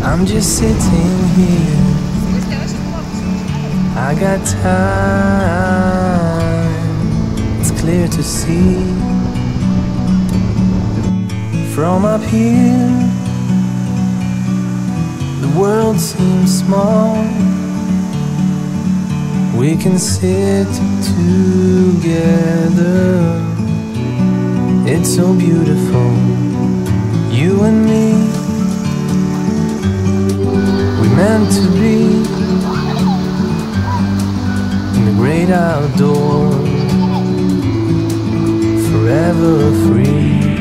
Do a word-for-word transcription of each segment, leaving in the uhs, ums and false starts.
I'm just sitting here. I got time. It's clear to see. From up here, the world seems small. We can sit together. It's so beautiful, you and me. We meant to be in the great outdoors, forever free.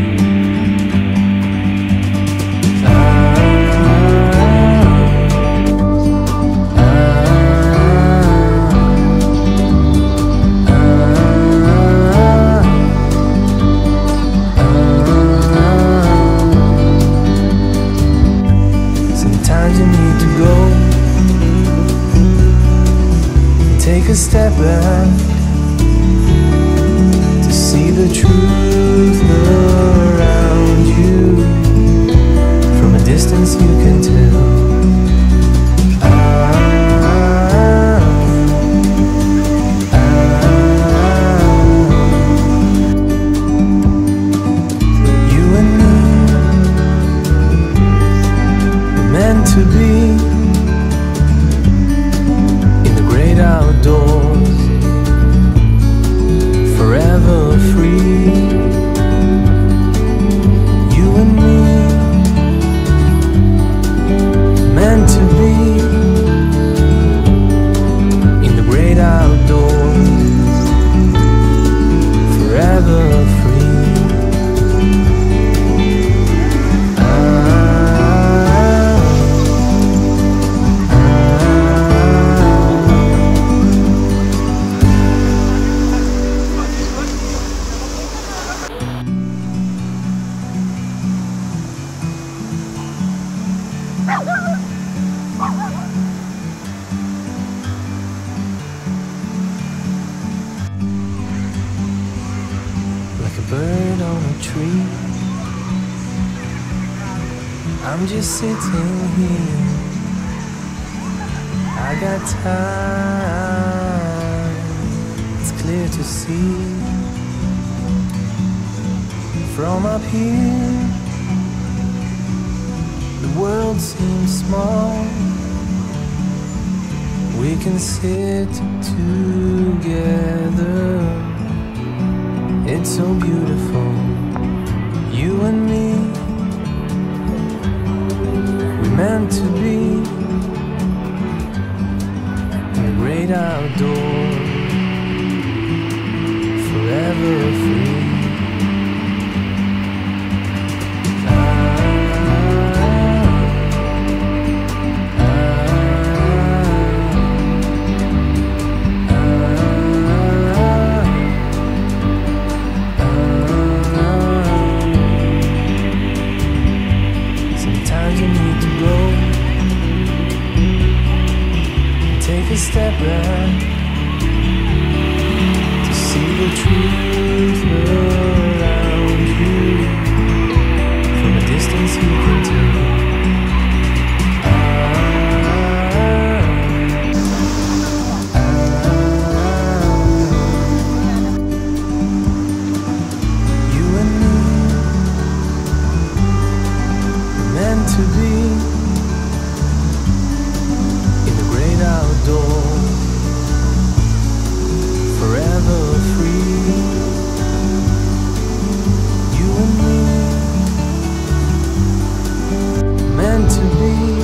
Sometimes you need to go, take a step back to see the truth around you. From a distance you can tell. Ah, ah, you and me, meant to be in the great outdoors, forever free. You and me, meant to be in the great outdoors, forever free. Like a bird on a tree, I'm just sitting here. I got time, it's clear to see. From up here, the world seems small. We can sit together. It's so beautiful, you and me. We meant to be in the great outdoors, forever free. You need to go, take a step back to see the truth around you. From a distance you can tell. Ah, ah, you and me, meant to be in the great outdoors, forever free. You and me, meant to be